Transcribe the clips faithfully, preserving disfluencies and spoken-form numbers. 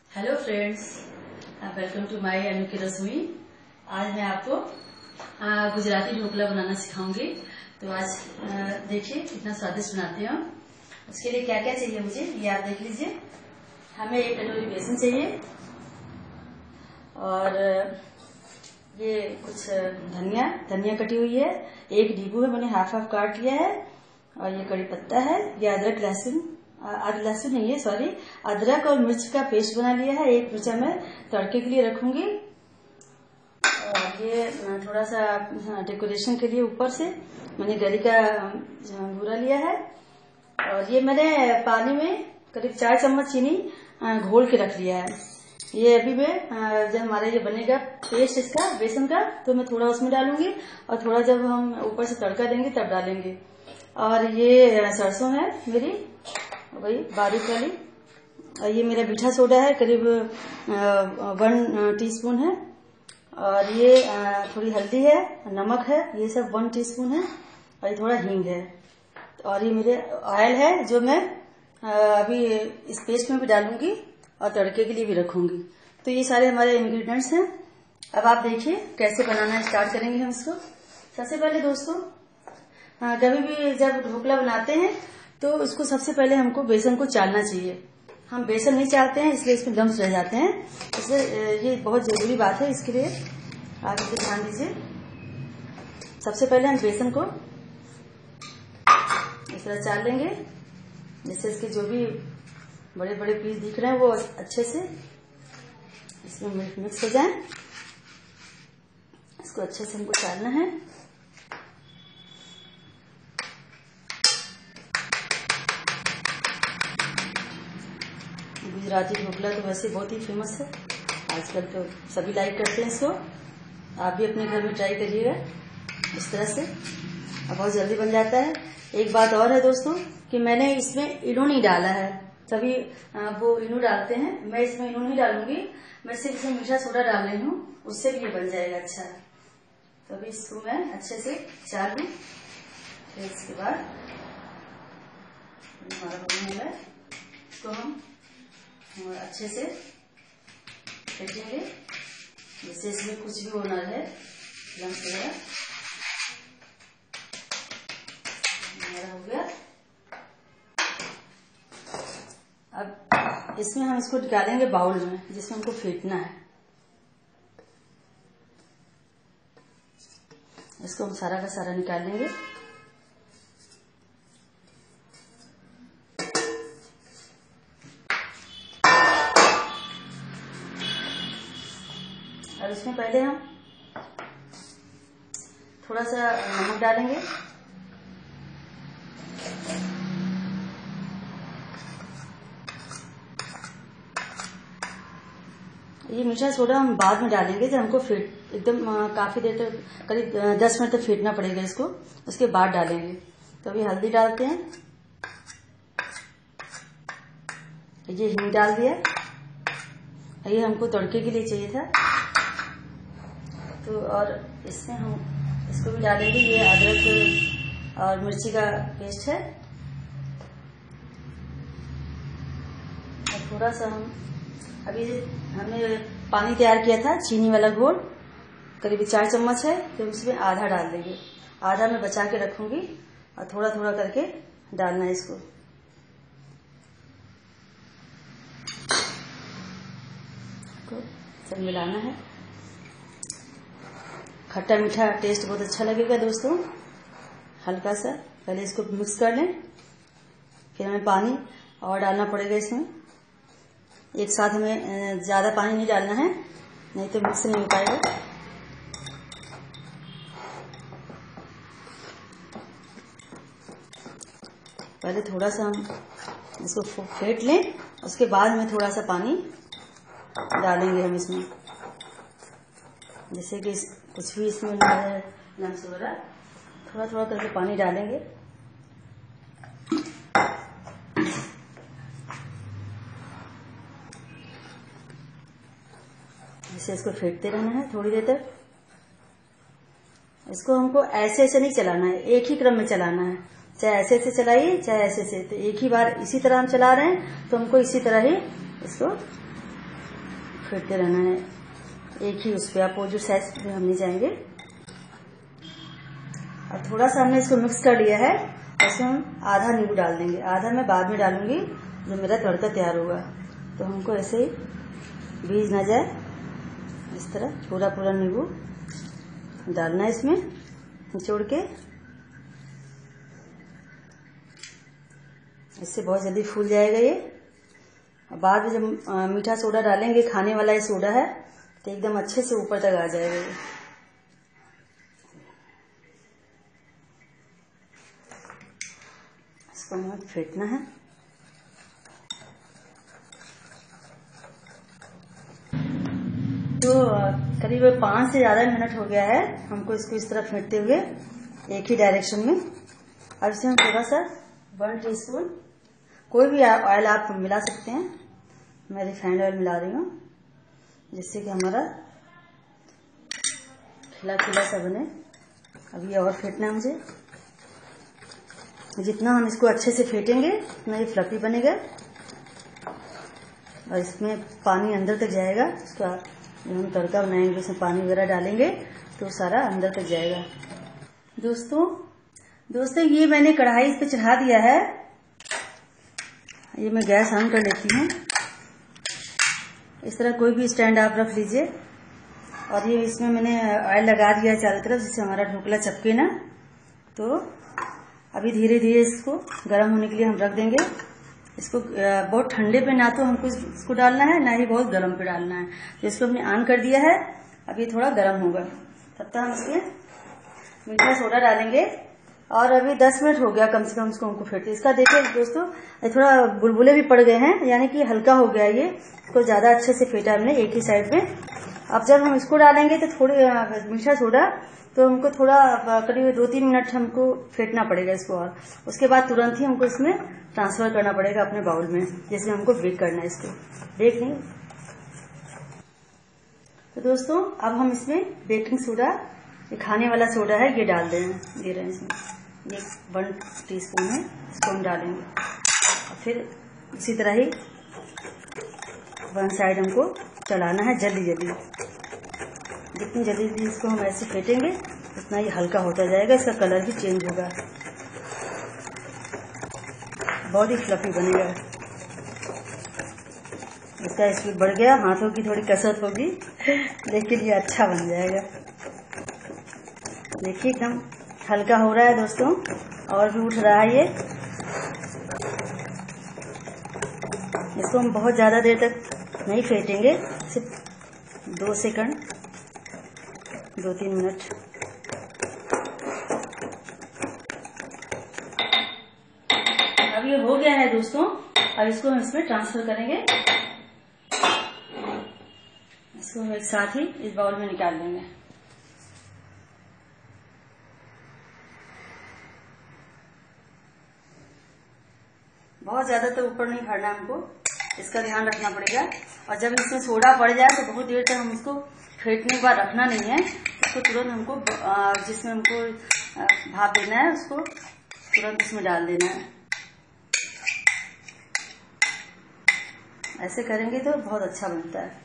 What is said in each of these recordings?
Hello friends, welcome to my अनोखी रसोई। आज मैं आपको आ, गुजराती ढोकला बनाना सिखाऊंगी। तो आज देखिए कितना स्वादिष्ट बनाते हैं हम। उसके लिए क्या क्या चाहिए मुझे ये आप देख लीजिए। हमें एक कटोरी बेसन चाहिए और ये कुछ धनिया धनिया कटी हुई है। एक नींबू है, मैंने हाफ हाफ काट लिया है। और ये कड़ी पत्ता है। ये अदरक लहसुन अदरक लहसुन नहीं है सॉरी अदरक और मिर्च का पेस्ट बना लिया है। एक मिर्चा मैं तड़के के लिए रखूंगी। और ये थोड़ा सा डेकोरेशन के लिए ऊपर से मैंने गरी का भूरा लिया है। और ये मैंने पानी में करीब चार चम्मच चीनी घोल के रख लिया है। ये अभी मैं जब हमारा ये बनेगा पेस्ट इसका बेसन का, तो मैं थोड़ा उसमें डालूंगी और थोड़ा जब हम ऊपर से तड़का देंगे तब डालेंगे। और ये सरसों है मेरी वही बारीक वाली। और ये मेरा मीठा सोडा है, करीब वन टीस्पून है। और ये थोड़ी हल्दी है, नमक है, ये सब वन टीस्पून है। और ये थोड़ा हींग है। और ये मेरे ऑयल है जो मैं अभी इस पेस्ट में भी डालूंगी और तड़के के लिए भी रखूंगी। तो ये सारे हमारे इंग्रेडिएंट्स हैं। अब आप देखिए कैसे बनाना स्टार्ट करेंगे हम इसको। सबसे पहले दोस्तों, कभी भी जब ढोकला बनाते हैं तो उसको सबसे पहले हमको बेसन को चालना चाहिए। हम बेसन नहीं चालते हैं, इसलिए इसमें लम्स रह जाते हैं। इसलिए ये बहुत जरूरी बात है, इसके लिए आप इसे ध्यान दीजिए। सबसे पहले हम बेसन को इस तरह चाल लेंगे, जिससे इसके जो भी बड़े बड़े पीस दिख रहे हैं वो अच्छे से इसमें मिक्स हो जाए। इसको अच्छे से हमको चालना है। गुजराती ढोकला तो वैसे बहुत ही फेमस है, आजकल तो सभी लाइक करते हैं इसको। आप भी अपने घर में ट्राई करिएगा इस तरह से, अब बहुत जल्दी बन जाता है। एक बात और है दोस्तों कि मैंने इसमें इनो नहीं डाला है। सभी वो इनो डालते हैं, मैं इसमें इनो नहीं डालूंगी। मैं सिर्फ इसमें मीठा सोडा डाल रही हूँ, उससे भी ये बन जाएगा अच्छा। तो अभी इसको मैं अच्छे से चाल लूं। फिर इसके बाद हमारा बनने है, इसको हम और अच्छे से फेंटेंगे, जिससे इसमें कुछ भी वो ना रहे लम्स वगैरह। हमारा हो गया। अब इसमें हम इसको डालेंगे बाउल में, जिसमें हमको फेंटना है। इसको हम सारा का सारा निकाल लेंगे। और इसमें पहले हम थोड़ा सा नमक डालेंगे। ये मीठा सोडा हम बाद में डालेंगे, जब हमको फेंट एकदम काफी देर तक करीब दस मिनट तक फेंटना पड़ेगा इसको, उसके बाद डालेंगे। तो अभी हल्दी डालते हैं। ये हींग डाल दिया। ये हमको तड़के के लिए चाहिए था, तो और इसमें हम इसको भी डालेंगे। ये अदरक और मिर्ची का पेस्ट है। और थोड़ा सा हम अभी हमने पानी तैयार किया था चीनी वाला घोल, करीब चार चम्मच है, तो उसमें आधा डाल देंगे। आधा मैं बचा के रखूंगी और थोड़ा थोड़ा करके डालना है इसको। सब मिलाना है। खट्टा मीठा टेस्ट बहुत अच्छा लगेगा दोस्तों। हल्का सा पहले इसको मिक्स कर लें, फिर हमें पानी और डालना पड़ेगा इसमें। एक साथ हमें ज्यादा पानी नहीं डालना है, नहीं तो मिक्स नहीं हो पाएगा। पहले थोड़ा सा हम इसको फेंट लें, उसके बाद में थोड़ा सा पानी डालेंगे हम इसमें, जैसे कि कुछ भी इसमें ना रहे लम्स वगैरह। थोड़ा थोड़ा करके पानी डालेंगे। इसे इसको फेंटते रहना है थोड़ी देर तक। इसको हमको ऐसे ऐसे नहीं चलाना है, एक ही क्रम में चलाना है। चाहे ऐसे से चलाइए चाहे ऐसे से, तो एक ही बार इसी तरह हम चला रहे हैं तो हमको इसी तरह ही इसको फेंटते रहना है एक ही उस पर, आप वो जो साइज पे हम नहीं जाएंगे। और थोड़ा सा हमने इसको मिक्स कर लिया है, इसमें हम आधा नींबू डाल देंगे, आधा मैं बाद में डालूंगी जब मेरा तड़का तैयार होगा। तो हमको ऐसे ही बीज ना जाए, इस तरह पूरा पूरा नींबू डालना है इसमें निचोड़ के। इससे बहुत जल्दी फूल जाएगा ये। बाद में जब मीठा सोडा डालेंगे, खाने वाला ये सोडा है, तो एकदम अच्छे से ऊपर तक आ जाएगा ये। इसको हमें फेंटना है। तो करीब पाँच से ज्यादा मिनट हो गया है हमको इसको इस तरह फेंटते हुए एक ही डायरेक्शन में। अब इसे हम थोड़ा सा वन टीस्पून कोई भी ऑयल आप मिला सकते हैं, मैं रिफाइंड ऑयल मिला रही हूँ, जिससे कि हमारा खिला खिला सा बने। अब ये और फेंटना है मुझे। जितना हम इसको अच्छे से फेंटेंगे उतना ये फ्लफी बनेगा और इसमें पानी अंदर तक जाएगा। उसका जब हम तड़का बनाएंगे उसमें पानी वगैरह डालेंगे तो सारा अंदर तक जाएगा। दोस्तों दोस्तों ये मैंने कढ़ाई इस पे चढ़ा दिया है। ये मैं गैस ऑन कर लेती हूँ। इस तरह कोई भी स्टैंड आप रख लीजिए और ये इसमें मैंने ऑयल लगा दिया है चारों तरफ, जिससे हमारा ढोकला चपके ना। तो अभी धीरे धीरे इसको गर्म होने के लिए हम रख देंगे। इसको बहुत ठंडे पे ना तो हमको इसको डालना है, ना ही बहुत गर्म पे डालना है। तो इसको हमने ऑन कर दिया है, अभी थोड़ा गर्म होगा, तब तक हम इसमें मीठा सोडा डालेंगे। और अभी दस मिनट हो गया कम से कम इसको हमको फेंटते। इसका देखिए दोस्तों थोड़ा बुलबुले भी पड़ गए हैं, यानी कि हल्का हो गया ये। इसको ज्यादा अच्छे से फेंटा हमने एक ही साइड में। अब जब हम इसको डालेंगे तो थोड़ी मीठा सोडा, तो हमको थोड़ा करीब दो तीन मिनट हमको फेंटना पड़ेगा इसको। और उसके बाद तुरंत ही हमको इसमें ट्रांसफर करना पड़ेगा अपने बाउल में, जैसे हमको बेक करना है इसको। बेक नहीं। तो दोस्तों अब हम इसमें बेकिंग सोडा, ये खाने वाला सोडा है, ये डाल दें दे रहे हैं इसमें। ये वन टीस्पून है, इसको हम डालेंगे। और फिर इसी तरह ही वन साइड हमको चलाना है जल्दी जल्दी। जितनी जल्दी जल्दी इसको हम ऐसे फेंटेंगे उतना ही हल्का होता जाएगा, इसका कलर भी चेंज होगा, बहुत ही फ्लफी बनेगा। इसका स्पीड बढ़ गया, हाथों की थोड़ी कसरत होगी लेकिन ये अच्छा बन जाएगा। देखिए एकदम हल्का हो रहा है दोस्तों, और भी उठ रहा है ये। इसको हम बहुत ज्यादा देर तक नहीं फेंटेंगे, सिर्फ दो सेकंड, दो तीन मिनट। अब ये हो गया है दोस्तों। अब इसको हम इसमें ट्रांसफर करेंगे। इसको हम एक साथ ही इस बाउल में निकाल लेंगे। बहुत ज्यादा तो ऊपर नहीं भरना हमको, इसका ध्यान रखना पड़ेगा। और जब इसमें सोडा पड़ जाए तो बहुत देर तक हम इसको फेंटने के बाद रखना नहीं है। इसको तुरंत हमको जिसमें हमको भाप देना है उसको तुरंत इसमें डाल देना है। ऐसे करेंगे तो बहुत अच्छा बनता है।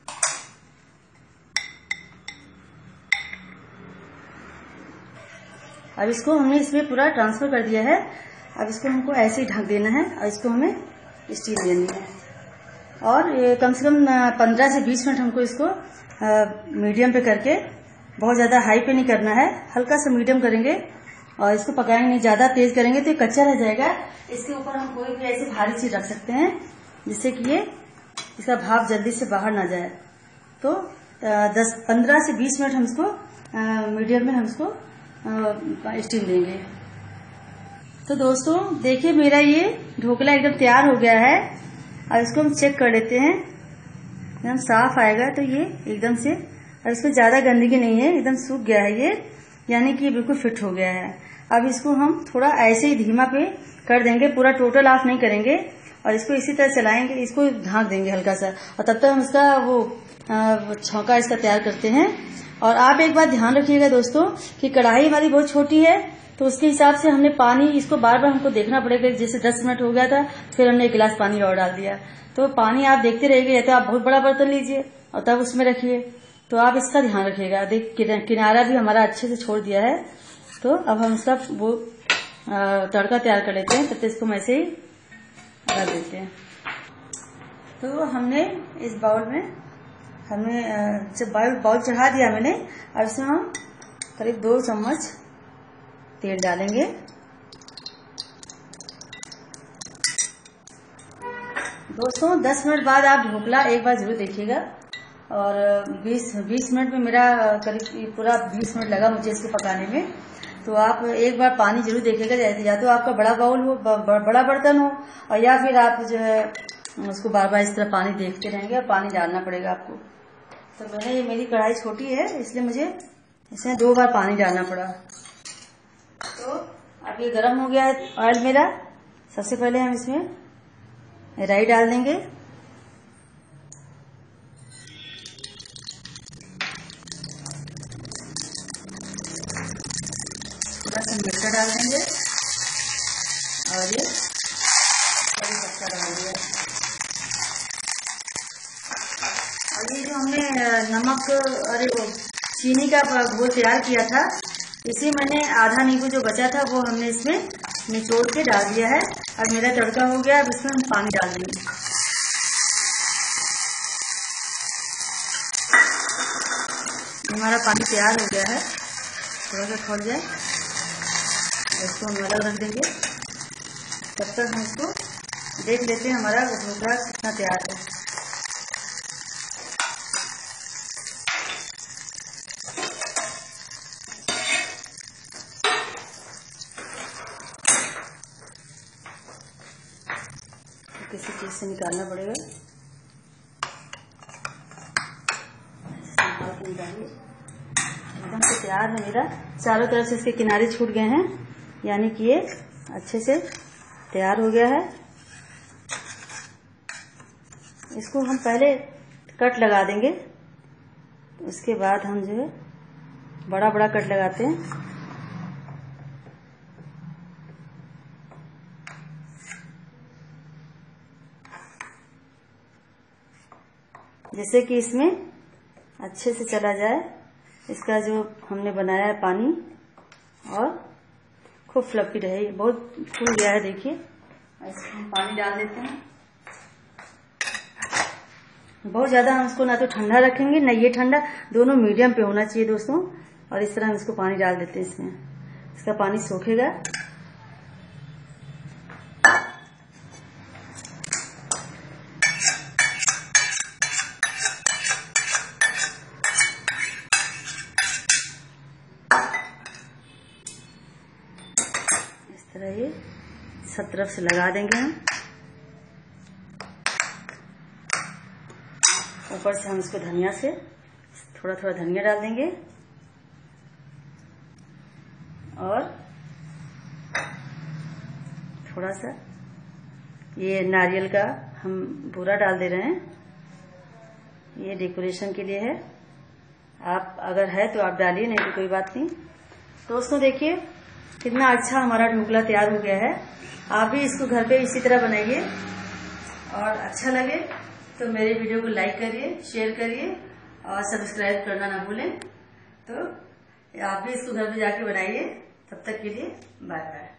अब इसको हमने इसमें पूरा ट्रांसफर कर दिया है। अब इसको हमको ऐसे ही ढक देना है और इसको हमें स्टीम देनी है। और कम से कम पंद्रह से बीस मिनट हमको इसको मीडियम पे करके, बहुत ज्यादा हाई पे नहीं करना है, हल्का सा मीडियम करेंगे और इसको पकाएंगे नहीं। ज्यादा तेज करेंगे तो ये कच्चा रह जाएगा। इसके ऊपर हम कोई भी ऐसी भारी चीज रख सकते हैं जिससे कि ये इसका भाप जल्दी से बाहर ना जाए। तो दस पंद्रह से बीस मिनट हम इसको मीडियम में हम इसको स्टीम देंगे। तो दोस्तों देखिए मेरा ये ढोकला एकदम तैयार हो गया है। अब इसको हम चेक कर लेते हैं, एकदम साफ आएगा। तो ये एकदम से, अब इसमें ज्यादा गंदगी नहीं है, एकदम सूख गया है ये, यानी कि ये बिल्कुल फिट हो गया है। अब इसको हम थोड़ा ऐसे ही धीमा पे कर देंगे, पूरा टोटल ऑफ नहीं करेंगे। और इसको इसी तरह चलाएंगे, इसको ढांक देंगे हल्का सा, और तब तक हम इसका वो छौंका इसका तैयार करते हैं। और आप एक बात ध्यान रखिएगा दोस्तों कि कढ़ाई हमारी बहुत छोटी है, तो उसके हिसाब से हमने पानी इसको बार बार हमको देखना पड़ेगा। जैसे दस मिनट हो गया था, फिर हमने एक गिलास पानी और डाल दिया। तो पानी आप देखते रहिएगा, या तो आप बहुत बड़ा बर्तन लीजिए और तब उसमें रखिए। तो आप इसका ध्यान रखिएगा। देख किनारा भी हमारा अच्छे से छोड़ दिया है। तो अब हम इसका वो तड़का तैयार कर लेते हैं। तब तक इसको ऐसे ही रख देते हैं। तो हमने इस बाउल में हमने जब बाउल चढ़ा दिया मैंने, अब इसमें हम करीब दो चम्मच तेल डालेंगे। दोस्तों दस मिनट बाद आप ढोकला एक बार जरूर देखिएगा। और बीस बीस मिनट में मेरा करीब पूरा बीस मिनट लगा मुझे इसको पकाने में। तो आप एक बार पानी जरूर देखिएगा, या तो आपका बड़ा बाउल हो, बड़ा बर्तन हो, और या फिर आप जो है उसको बार बार इस तरह पानी देखते रहेंगे और पानी डालना पड़ेगा आपको। तो मैंने ये मेरी कढ़ाई छोटी है, इसलिए मुझे इसमें दो बार पानी डालना पड़ा। तो अब ये गर्म हो गया है ऑयल मेरा। सबसे पहले हम इसमें राई डाल देंगे, थोड़ा सा मिर्चा डाल देंगे और ये कड़ी पत्ता डाल दिया। और ये जो हमने नमक अरे वो चीनी का घोल तैयार किया था, इसी मैंने आधा नींबू जो बचा था वो हमने इसमें निचोड़ के डाल दिया है। अब मेरा तड़का हो गया। अब इसमें हम पानी डाल देंगे। हमारा पानी तैयार हो गया है। थोड़ा सा खोल जाए, इसको हम अलग रख देंगे। तब तक हम इसको देख लेते हैं हमारा ढोकला कितना तैयार है। किसी चीज से निकालना पड़ेगा। एकदम से तैयार है मेरा। चारों तरफ से इसके किनारे छूट गए हैं, यानी कि ये अच्छे से तैयार हो गया है। इसको हम पहले कट लगा देंगे, उसके बाद हम जो है बड़ा बड़ा कट लगाते हैं। जैसे कि इसमें अच्छे से चला जाए इसका जो हमने बनाया है पानी, और खूब फ्लफी रहे। बहुत फूल गया है, देखिए। इसमें हम पानी डाल देते हैं। बहुत ज्यादा हम इसको ना तो ठंडा रखेंगे ना ये ठंडा, दोनों मीडियम पे होना चाहिए दोस्तों। और इस तरह हम इसको पानी डाल देते हैं। इसमें इसका पानी सोखेगा। ये सब तरफ से लगा देंगे हम। ऊपर से हम इसको धनिया से थोड़ा थोड़ा धनिया डाल देंगे, और थोड़ा सा ये नारियल का हम बूरा डाल दे रहे हैं। ये डेकोरेशन के लिए है। आप अगर है तो आप डालिए, नहीं तो कोई बात नहीं। दोस्तों देखिए कितना अच्छा हमारा ढोकला तैयार हो गया है। आप भी इसको घर पे इसी तरह बनाइए, और अच्छा लगे तो मेरे वीडियो को लाइक करिए, शेयर करिए और सब्सक्राइब करना ना भूलें। तो आप भी इसको घर पे जाके बनाइए। तब तक के लिए बाय बाय।